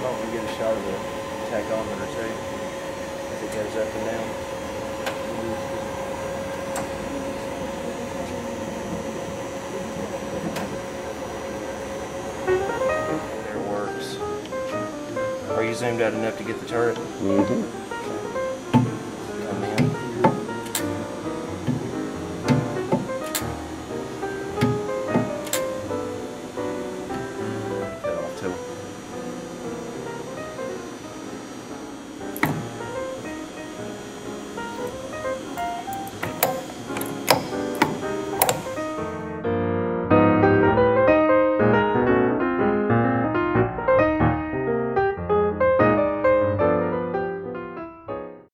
might want to get a shot of the tachometer too, as it goes up and down. There it works. Are you zoomed out enough to get the turret? Mm-hmm.